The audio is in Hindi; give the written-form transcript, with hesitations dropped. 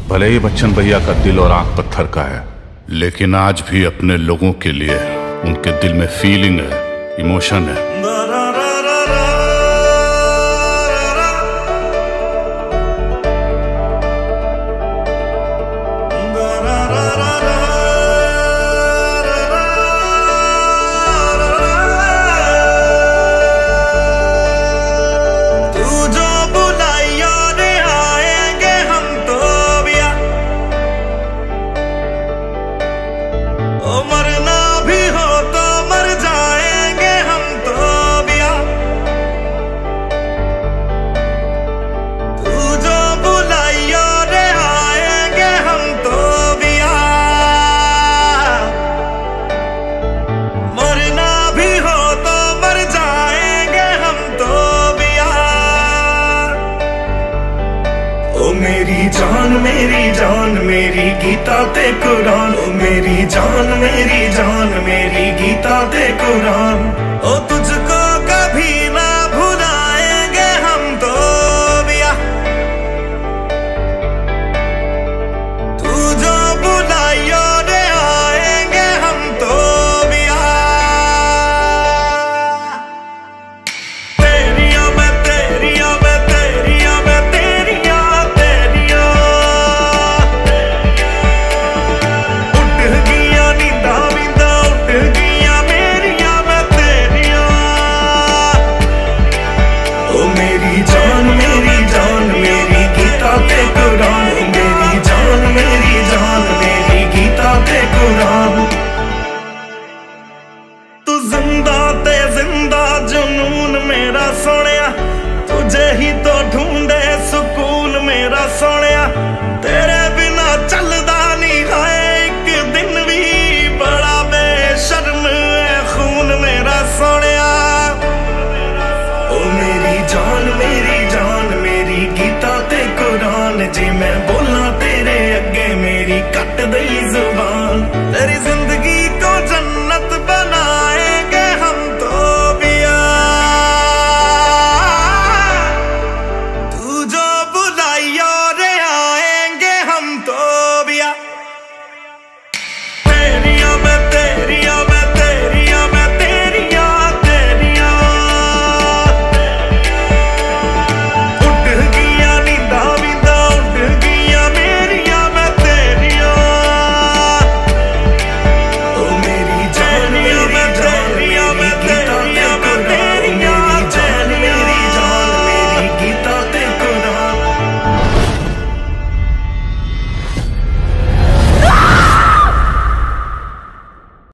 भले ही बच्चन भैया का दिल और आंख पत्थर का है, लेकिन आज भी अपने लोगों के लिए उनके दिल में फीलिंग है, इमोशन है। मरना भी हो तो मर जाएंगे हम तो बिया। तू जो बुलाइयो रे आएंगे हम तो बिया। मरना भी हो तो मर जाएंगे हम तो बिया। ओ मेरी जान मेरी गीता ते कुरान। ओ मेरी जान मेरी गीता ते कुरान। ओ तुझको कभी ना भुलाएंगे हम तो बिया। तू जो बुलाइयो रे आएंगे हम तो बिया। तेरिया मैं तेरिया मैं तेरिया मैं तेरिया तेरिया। उठ गया नींदा विंदा उठ गया मेरिया मैं तेरिया। ओ मेरी जान मेरी गीता ते कुरान। ओ मेरी जान मेरी गीता ते कुरान। तू जिंदा ते जिंदा जुनून मेरा सोनिया। तुझे ही तो ढूंढे सुकून मेरा सोनिया।